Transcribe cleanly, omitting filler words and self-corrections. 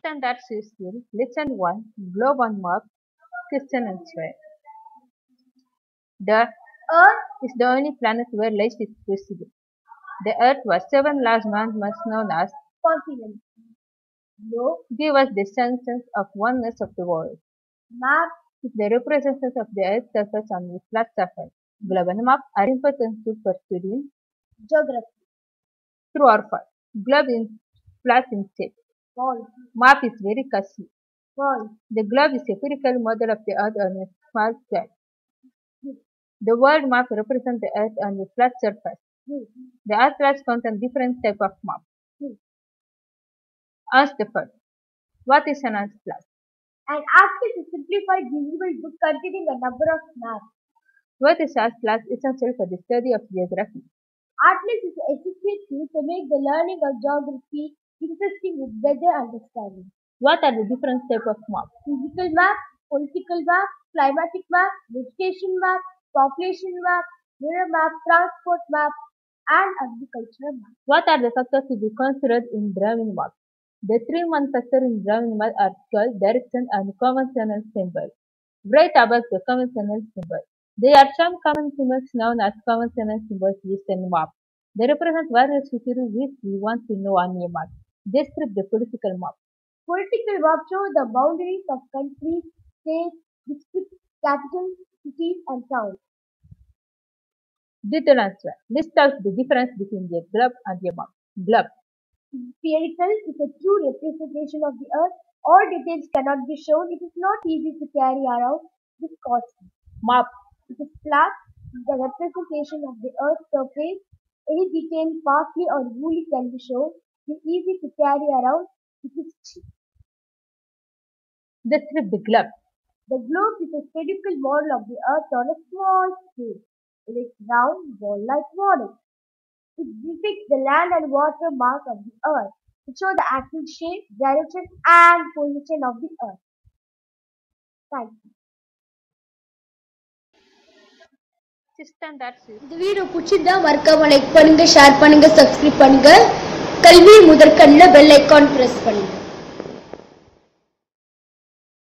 Standard System Lesson 1 Globe on Map Question answer. The Earth is the only planet where life is possible. The Earth was 7 large landmasses known as continents. Globe give us the sense of oneness of the world. Map is the representation of the Earth's surface on the flat surface. Globe and map are important tools for studying geography. True or false? Globe is flat in shape. False. Map is very costly. False. The globe is a spherical model of the Earth on a small scale. The world map represents the Earth on a flat surface. The atlas contains different types of maps. Ask the first. What is an atlas? An atlas is a simplified visible book containing a number of maps. What is atlas essential for the study of geography? Atlas is an essential tool to make the learning of geography interesting with better understanding. What are the different types of maps? Physical map, political map, climatic map, vegetation map, population map, mirror map, transport map, and agricultural map. What are the factors to be considered in drawing maps? The three main factors in drawing map are scale, direction, and conventional symbol. Write about the conventional symbol. There are some common symbols known as conventional symbols used in map. They represent various features which we want to know on a map. Describe the political map. Political map show the boundaries of countries, states, districts, capitals, cities, and towns. Detailed answer. List out the difference between a globe and a map. Globe. Spherical is a true representation of the Earth. All details cannot be shown. It is not easy to carry around. It is costly. Map. It is flat. It is the representation of the Earth's surface. Any detail partly or wholly can be shown. It is easy to carry around. It is cheap. Describe the globe. The globe is a spherical model of the Earth on a small scale. It is round, ball-like model. It depicts the land and water mark of the Earth. It shows the actual shape, direction, and position of the Earth. Thank you. இந்த video பிடிச்சிருந்தா மறக்காம like பண்ணுங்க, share பண்ணுங்க, subscribe பண்ணுங்க. கல்வி முதற்கண்ணில் bell icon press பண்ணுங்க.